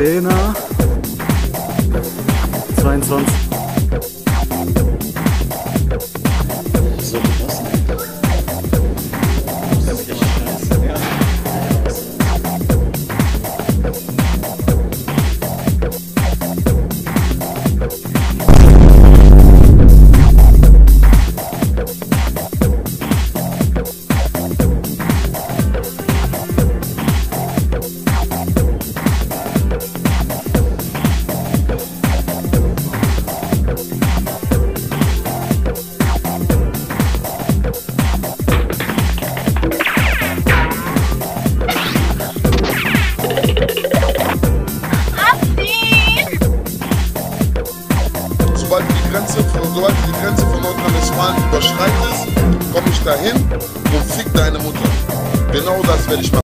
Lena 22. So gelassen. Das ist echt scheiße. Ja. Sobald du die Grenze von Nordrhein-Westfalen überschreitest, komme ich dahin und fick deine Mutter. Genau das werde ich machen.